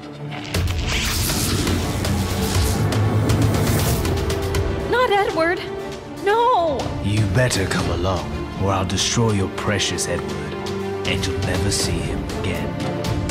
Not Edward! No! You better come along, or I'll destroy your precious Edward, and you'll never see him again.